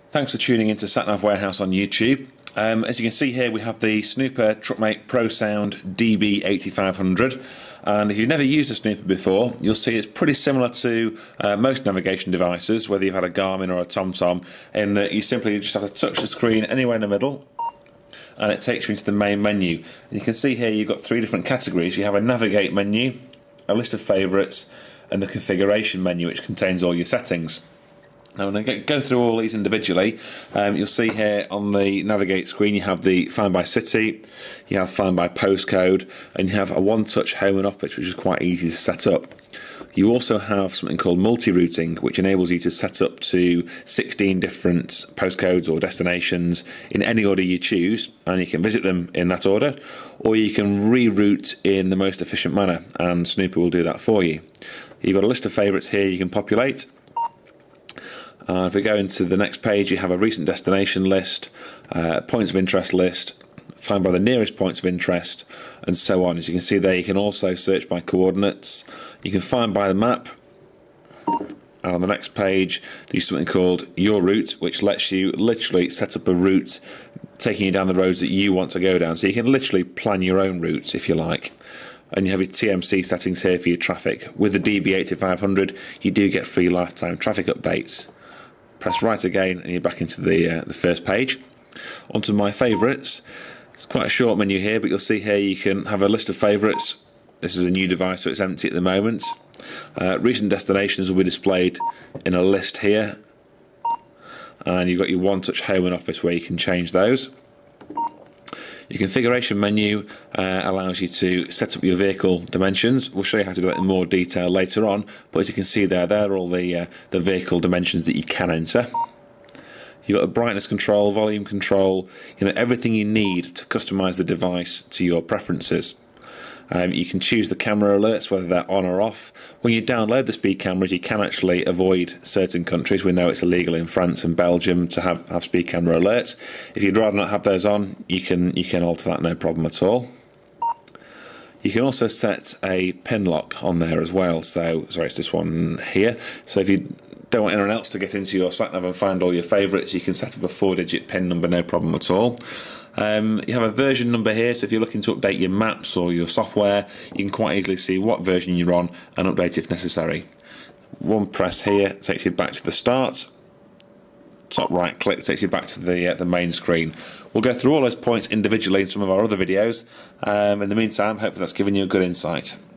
Thanks for tuning into SatNav Warehouse on YouTube. As you can see here, we have the Snooper Truckmate Pro Sound DB8500, and if you've never used a Snooper before, you'll see it's pretty similar to most navigation devices, whether you've had a Garmin or a TomTom, in that you simply just have to touch the screen anywhere in the middle and it takes you into the main menu. And you can see here you've got three different categories. You have a navigate menu, a list of favourites, and the configuration menu, which contains all your settings. Now, when I go through all these individually, you'll see here on the navigate screen you have the find by city, you have find by postcode, and you have a one-touch home and office, which is quite easy to set up. You also have something called multi-routing, which enables you to set up to 16 different postcodes or destinations in any order you choose, and you can visit them in that order, or you can reroute in the most efficient manner, and Snooper will do that for you. You've got a list of favourites here you can populate. If we go into the next page, you have a recent destination list, points of interest list, find by the nearest points of interest, and so on. As you can see there, you can also search by coordinates. You can find by the map, and on the next page there's something called your route, which lets you literally set up a route taking you down the roads that you want to go down. So you can literally plan your own routes if you like. And you have your TMC settings here for your traffic. With the DB8500 you do get free lifetime traffic updates. Press right again and you're back into the first page. Onto my favourites. It's quite a short menu here, but you'll see here you can have a list of favourites. This is a new device, so it's empty at the moment. Recent destinations will be displayed in a list here, and you've got your one-touch home and office where you can change those. Your configuration menu allows you to set up your vehicle dimensions. We'll show you how to do that in more detail later on, but as you can see there, they're all the vehicle dimensions that you can enter. You've got the brightness control, volume control, everything you need to customise the device to your preferences. You can choose the camera alerts, whether they're on or off. When you download the speed cameras, you can actually avoid certain countries. We know it's illegal in France and Belgium to have speed camera alerts. If you'd rather not have those on, you can alter that, no problem at all. You can also set a pin lock on there as well. So, sorry, it's this one here. So if you don't want anyone else to get into your SatNav and find all your favourites, you can set up a 4-digit PIN number, no problem at all. You have a version number here, so if you're looking to update your maps or your software, you can quite easily see what version you're on and update if necessary. One press here takes you back to the start. Top right click takes you back to the main screen. We'll go through all those points individually in some of our other videos. In the meantime, hopefully that's given you a good insight.